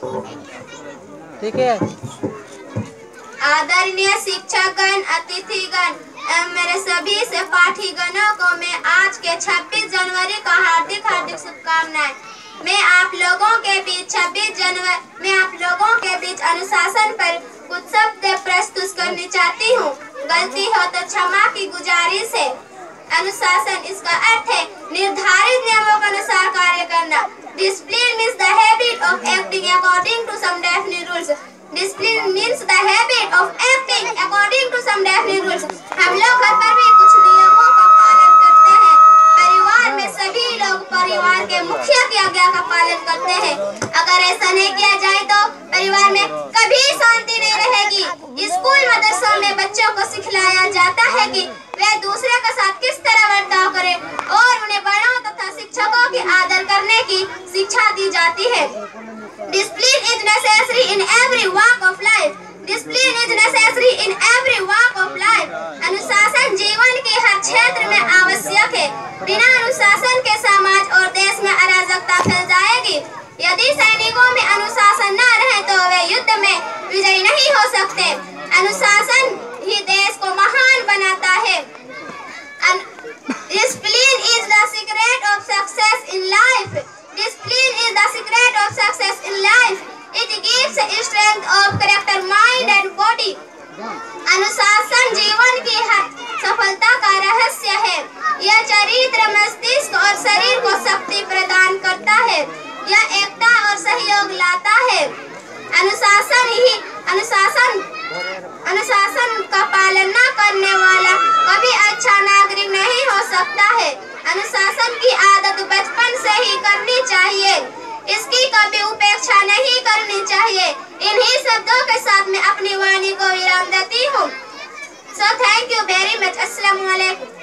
ठीक है। आदरणीय शिक्षकगण, अतिथिगण एवं मेरे सभी सहपाठीगणों को मैं आज के 26 जनवरी का हार्दिक शुभकामनाएं। मैं आप लोगों के बीच अनुशासन पर कुछ शब्द प्रस्तुत करनी चाहती हूँ। गलती हो तो क्षमा की गुजारिश है। अनुशासन, इसका अर्थ है निर्धारित नियमों के अनुसार कार्य करना। Discipline means the habit of acting according to some definite rules. Discipline means the habit of acting according to some definite rules. हम लोग घर पर भी कुछ नियमों का पालन करते हैं। परिवार में सभी लोग परिवार के मुखिया की आज्ञा का पालन करते हैं। अगर ऐसा नहीं किया जाए तो परिवार में कभी शांति नहीं रहेगी। स्कूल मदरसों में बच्चों को सिखलाया जाता है कि वे दूसरे के साथ किस तरह बर्ताव करें और उन्हें बड़ों तथा शिक्षकों की आदर करने की शिक्षा दी जाती है। Discipline is necessary in every walk of life. Discipline is necessary in every walk of life. अनुशासन जीवन के हर क्षेत्र में आवश्यक है। बिना अनुशासन के समाज और देश में अराजकता फैल जाएगी। यदि सैनिकों में अनुशासन न रहे तो वे युद्ध में विजयी नहीं हो सकते। अनुशासन ही देश को महान बनाता है। Discipline is the secret of success in life. Discipline is the secret of success in life. It gives strength of character, mind and body. अनुशासन जीवन की हर सफलता का रहस्य है। यह चरित्र, मस्तिष्क और शरीर को शक्ति प्रदान करता है। यह एकता और सहयोग लाता है। अनुशासन का पालन न करने वाला कभी अच्छा नागरिक नहीं हो सकता है। अनुशासन की आदत बचपन से ही करनी चाहिए। इसकी कभी उपेक्षा नहीं करनी चाहिए। इन्हीं शब्दों के साथ मैं अपनी वाणी को विराम देती हूँ। So thank you very much. अस्सलाम वालेकुम।